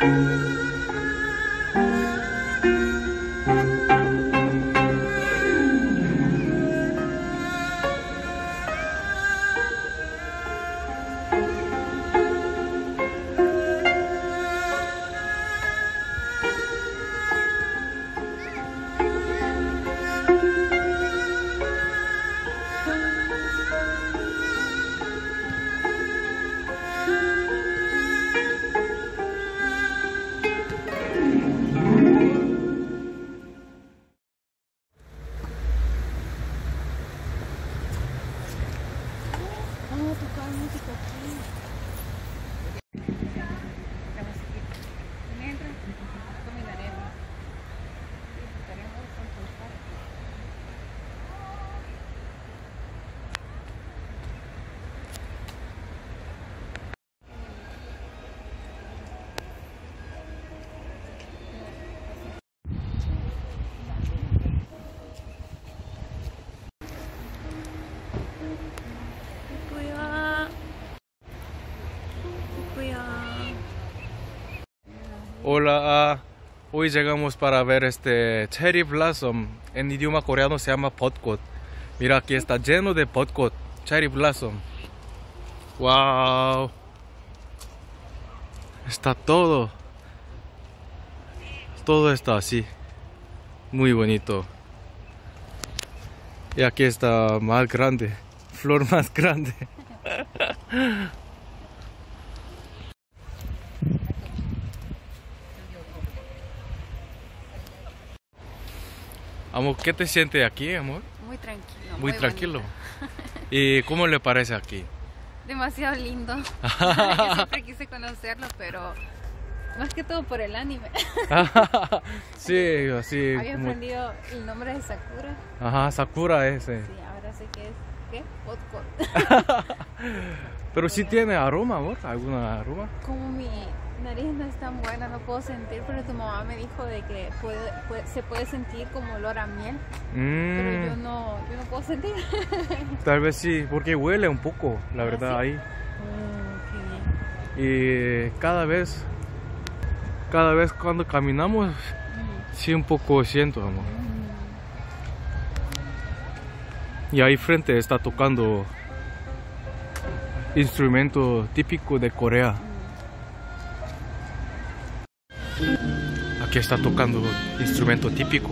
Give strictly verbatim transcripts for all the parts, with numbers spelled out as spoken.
Hola, ah, hoy llegamos para ver este Cherry Blossom. En idioma coreano se llama 벚꽃. Mira, aquí está lleno de 벚꽃, Cherry Blossom. Wow, está todo, todo está así, muy bonito. Y aquí está más grande, flor más grande. Amor, ¿qué te sientes aquí, amor? Muy tranquilo. Muy, muy tranquilo. Bonito. ¿Y cómo le parece aquí? Demasiado lindo. Yo siempre quise conocerlo, pero más que todo por el anime. Sí, así. Había como... aprendido el nombre de Sakura. Ajá, Sakura ese. Sí, ahora sé que es, ¿qué? 벚꽃. Pero sí tiene aroma, amor, ¿alguna aroma? Como mi nariz no es tan buena, no puedo sentir, pero tu mamá me dijo de que puede, puede, se puede sentir como olor a miel, mm. pero yo no, yo no puedo sentir. Tal vez sí, porque huele un poco, la verdad, ¿sí? Ahí. Oh, qué bien. Y cada vez, cada vez cuando caminamos, mm. sí un poco siento, amor. Mm. Y ahí frente está tocando instrumento típico de Corea. Aquí está tocando instrumento típico.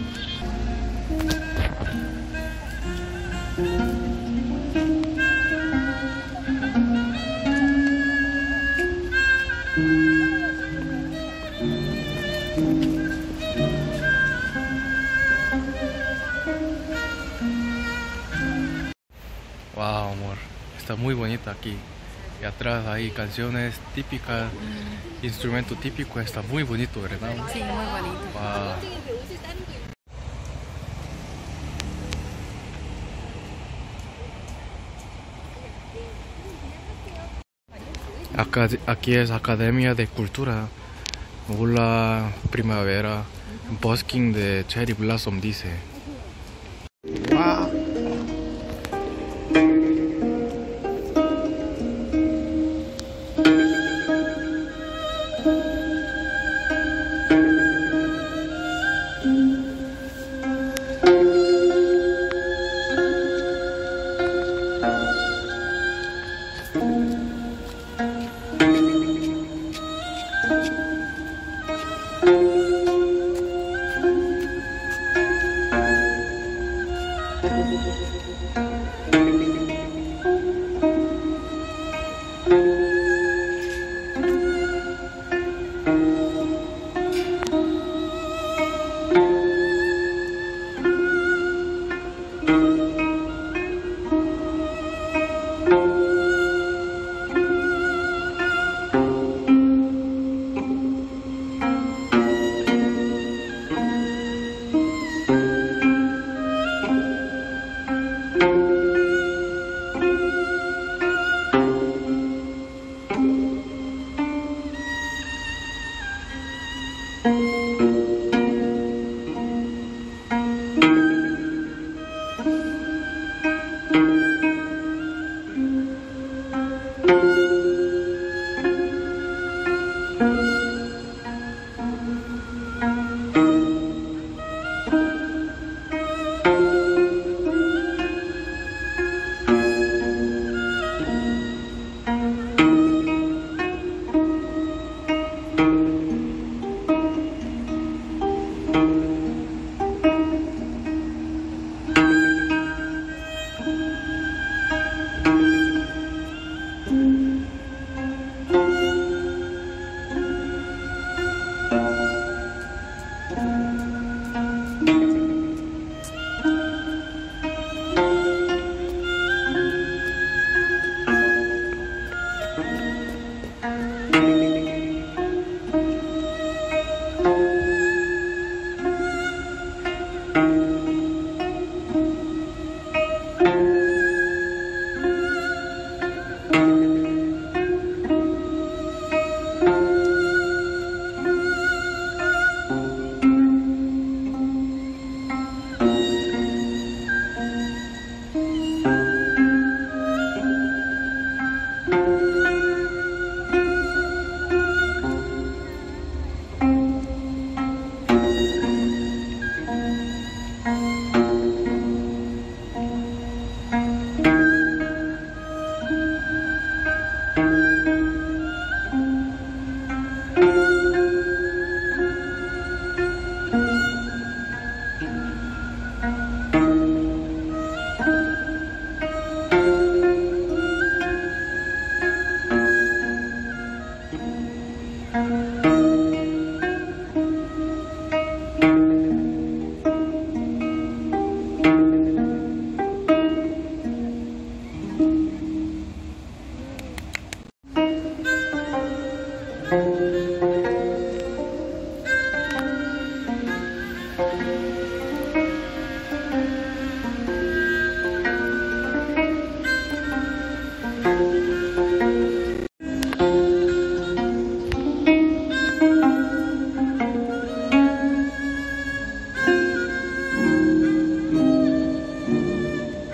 Wow, amor, está muy bonita aquí. Y atrás hay canciones típicas, mm. instrumento típico, está muy bonito, ¿verdad? Sí, muy bonito. Wow. Acá, aquí es Academia de Cultura. Hola, primavera. Busking de Cherry Blossom dice. Wow.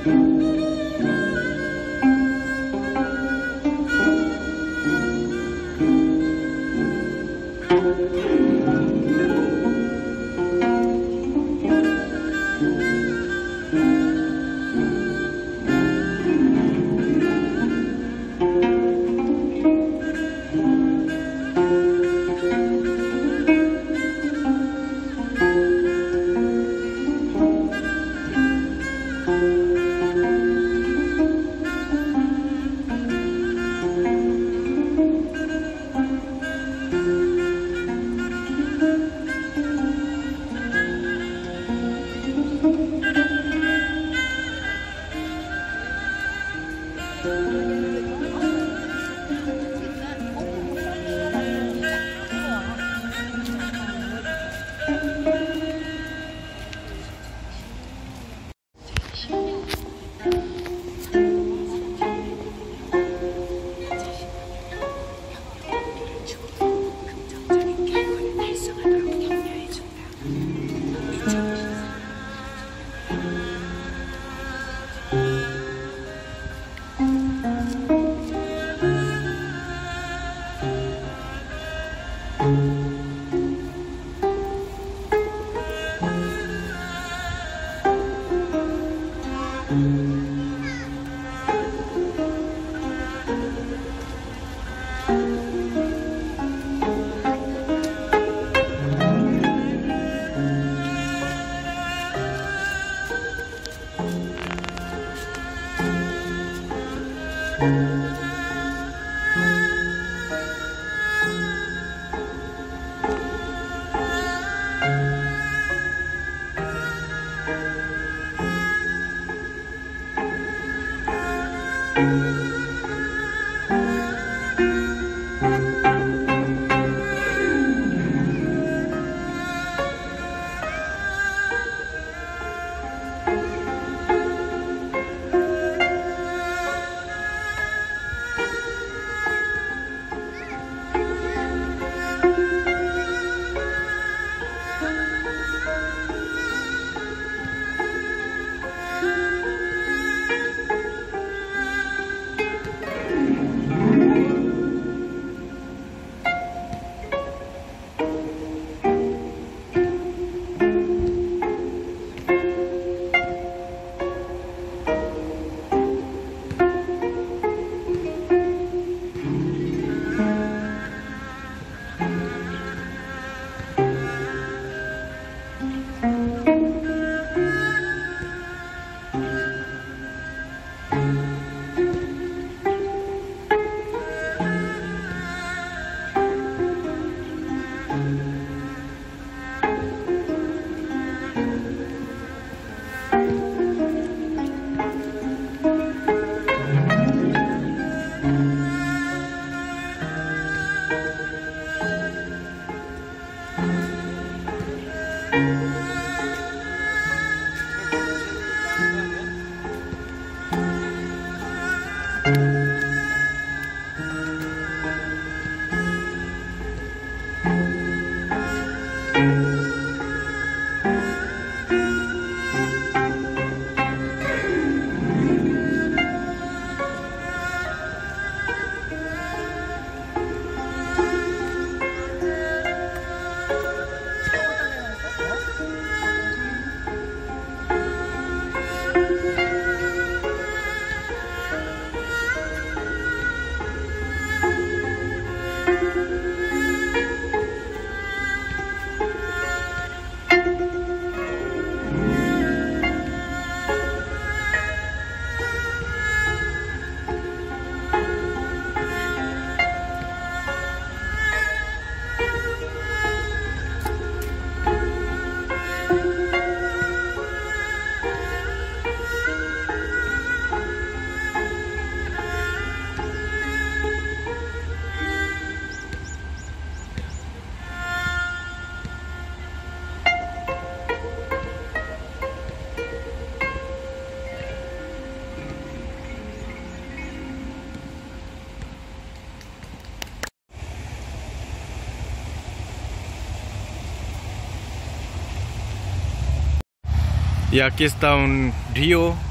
Y aquí está un río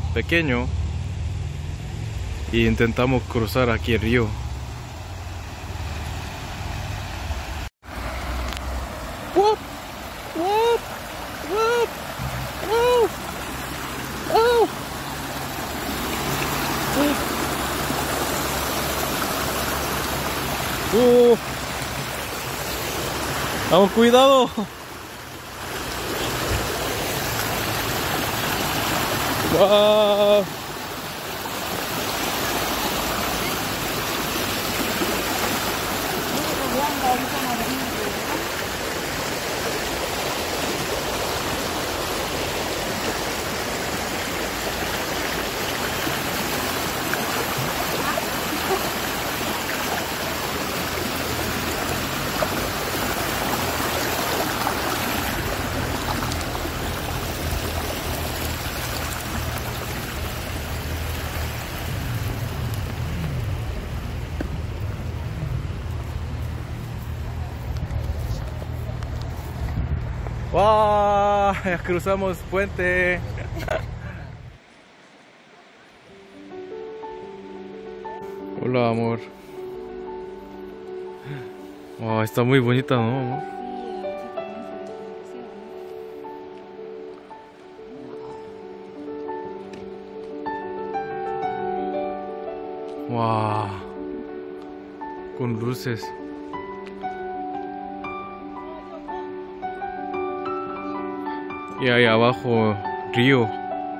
pequeño y intentamos cruzar aquí el río. ¡Wup! ¡Wup! ¡Wup! ¡Wup! ¡Wup! ¡Uh! ¡Vamos, cuidado! ¡Wow! ¡Wow! Ya cruzamos puente. Hola, amor. Wow, está muy bonita, ¿no, amor? Wow. Con luces. Y ahí abajo, río.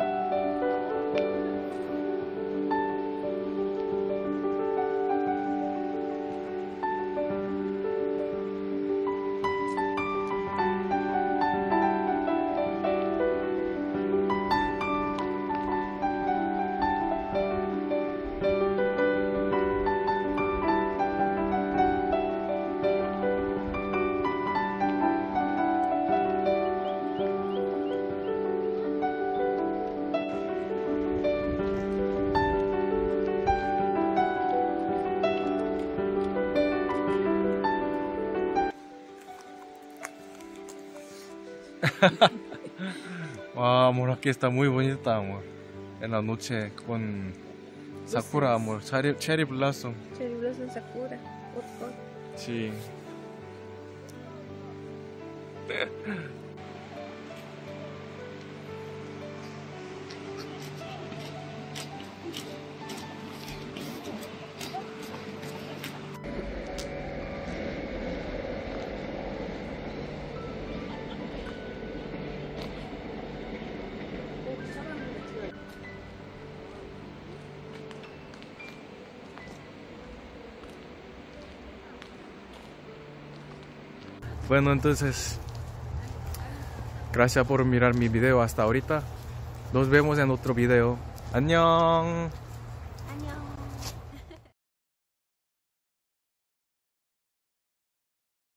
Wow, amor, aquí está muy bonita, amor. En la noche con sakura, amor, cherry, cherry blossom. Cherry blossom sakura. Sí. Bueno, entonces, gracias por mirar mi video hasta ahorita. Nos vemos en otro video. ¡Annyeong!